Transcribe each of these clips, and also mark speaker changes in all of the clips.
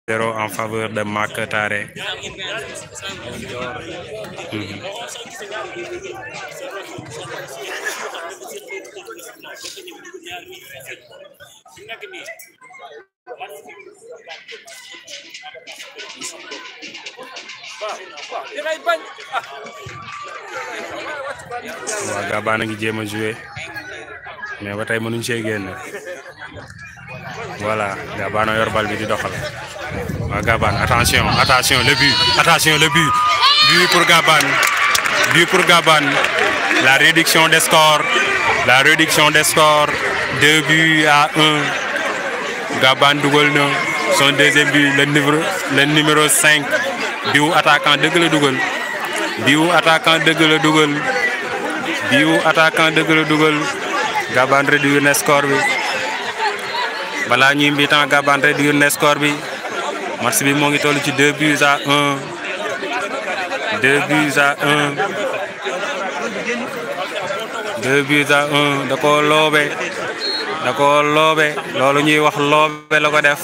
Speaker 1: 0 en faveur de Maka Taré. Waa Gabane a ngi jéem a jouer mais ba tey mënuñ see génn. Voilà, Gabane yor bal bi di doxal. Waa Gabane, attention le but, but pour Gabane, la réduction des scores, 2 buts à 1. Gabane dugal na son deuxième but, le numéro 5. Biu attaquant dëgg la dugal. Gabane réduire na score bi. Balaa ñuy mbitan Gabane réduire na score bi. Match bi moo ngi toll ci 2 buts à 1. 2 buts à 1. 2 buts à 1. Da koo loobe. Loolu ñuy wax loobe la ko def.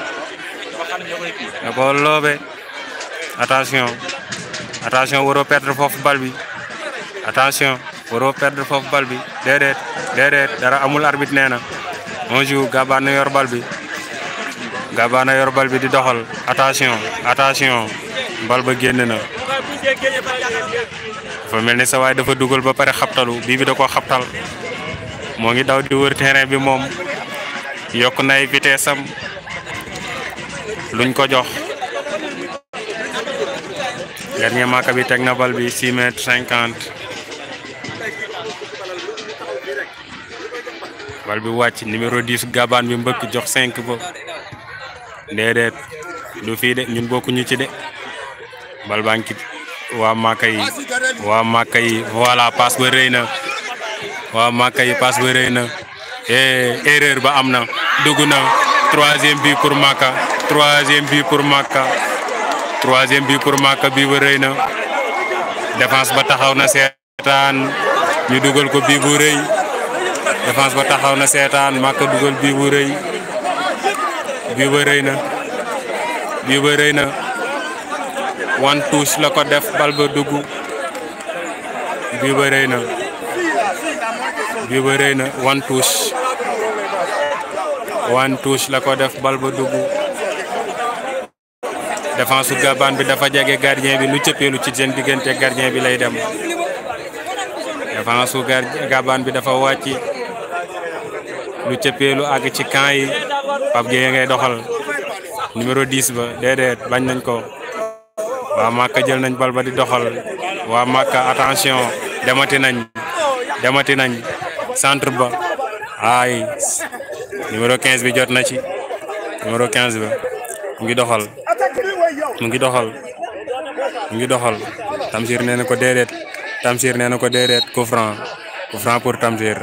Speaker 1: Da koo loobe. Attention waroo perdre foofu bal bi. Déedéet dara amul arbitre nee na. On joue, Gabane yor bal bi di doxal. Attention bal ba génn na. Dafa mel ni sa waay dafa dugal ba pare xabtalu bii bi da koo xabtal. Moo ngi daw di wër terrain bi moom. Yokk nay vitesse am. Luñ ko jox. Dernier Maka bi teg na bal bi 6 mètres 50. Bal bi wàcc numéro 10 Gabane bi mbëkk jox 5 ba. Déedéet du fii de ñun bokkuñu ci de. Bal baa ngi waa Maka yi voilà passe ba rëy na. Waa Maka yi passe ba rëy na. Erreur ba am na. Dugg na. Troisième but pour Maka bii ba rëy na. Défense ba taxaw na seetaan ñu dugal ko bii bu rëy. Défense ba taxaw na seetaan Maka dugal bii bu rëy. bii ba rëy na. One touche la ko def bal ba dugg. bii ba rëy na. One touche la ko def bal ba dugg. Défense su Gabane bi dafa jege gardien bi lu cëppeelu ci seen diggante gardien bi lay dem. Défense su Gabane bi dafa wàcc lu cëppeelu àgg ci camp yi. Pape Gueye ngay doxal numéro 10 ba déedéet bañ nañ ko. Waa Maka jël nañ bal ba di doxal. Waa Maka attention demati nañ centre ba ay numéro 15 bi jot na ci. Numéro 15 ba mu ngi doxal. Tamsir nee na ko déedéet. Coup franc pour Tamsir.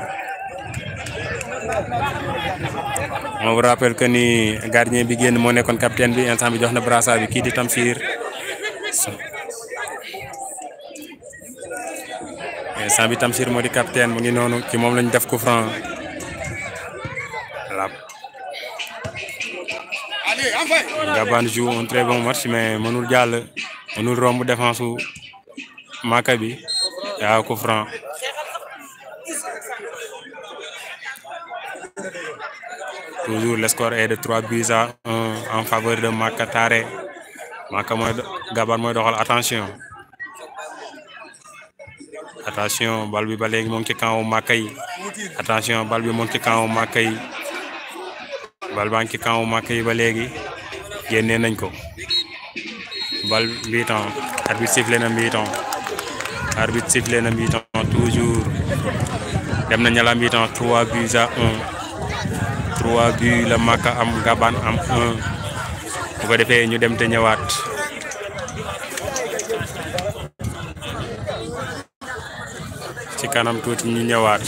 Speaker 1: On vous rappelle que ni gardien bi génn moo nekkoon capitaine bi instant bi jox na brassard bi kii di Tamsir. Instant bi Tamsir moo di capitaine mu ngi noonu ci moom lañu def coup franc. Gabane joue un très bon match mais mënul romb défense su Maka bi. Yaa coup franc. Toujours le score est de 3 buts à 1 en faveur de Maka Taré. Gabane mooy doxal attention bal bi ba léegi moom ci camp wu Maka yi. Bal baa ngi ci camp wu Maka yi ba léegi génnee nañ ko. Bal mi-temps arbitre sifflé na mi-temps toujours dem nañ la mi-temps 3 buts à 1. 3 buts la Maka am Gabane am 1 bu ko defee ñu dem te ñëwaat. Ci kanam tuuti ñu ñëwaat.